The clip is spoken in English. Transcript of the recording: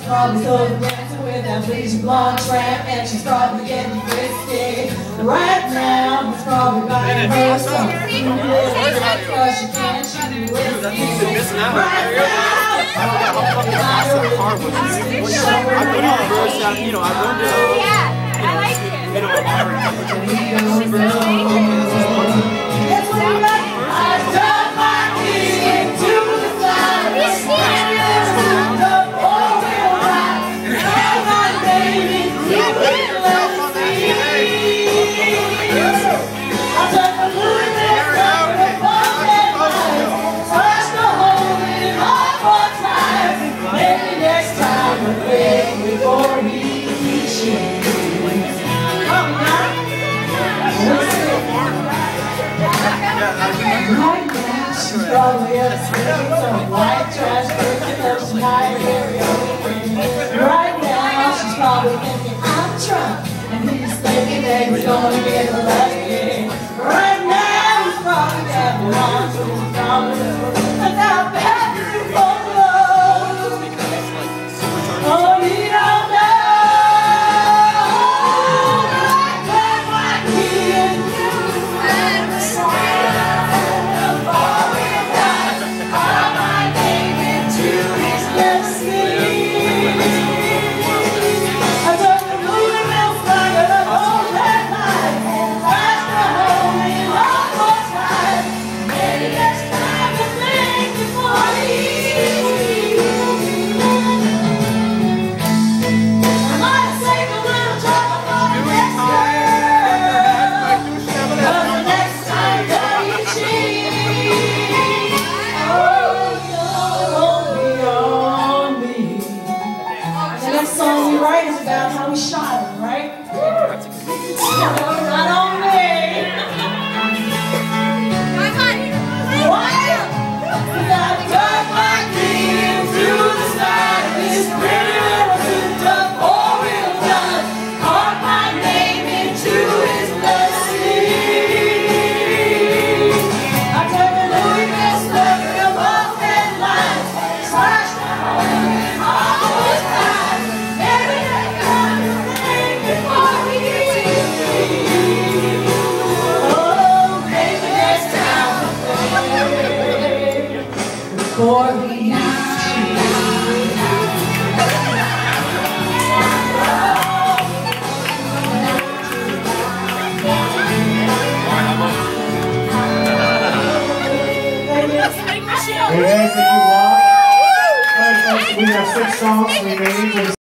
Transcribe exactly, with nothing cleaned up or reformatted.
Probably still dancing with that bleaching blonde tramp, and she's probably getting frisky. Right now, he's probably buying her some because she can't shoot whiskey. Right now, you know, I learned it. Yeah, I like it. You know, that's what he got. I dug my knee into the side. The four-wheel ride. Drag my baby to the left seat. I took a Louis Vuitton with a bump and line. Slashed a hole in it all four times. Maybe next time we'll think before he shoots. Come on. Right now, she's probably upstairs with some white trash drinking up some high karaoke. Right now, she's probably thinking I'm drunk, and he's thinking that he's gonna get lucky. Right now, he's probably having on to his dominance without passing for love. Oh, he don't know. Right, is about how we shot him, right? No, not on me. What? I dug my knee into the side of this pretty little souped-up four-wheel gun. Carved my name into his blood seat. I took a Louis Vuitton with a bump and line. Slashed the hole in all those times. Before we Hey guys, thank you, Rob. Alright folks, we have six songs remaining.